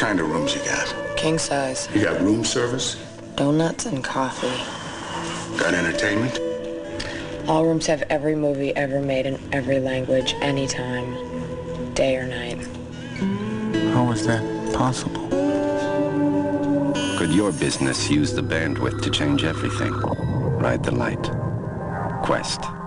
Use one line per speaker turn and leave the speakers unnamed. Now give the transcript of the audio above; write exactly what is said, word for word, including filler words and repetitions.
kind of rooms you got?
King size.
You got room service?
Donuts and coffee.
Got entertainment?
All rooms have every movie ever made in every language, anytime, day or night.
How is that possible?
Could your business use the bandwidth to change everything? Ride the light. Qwest.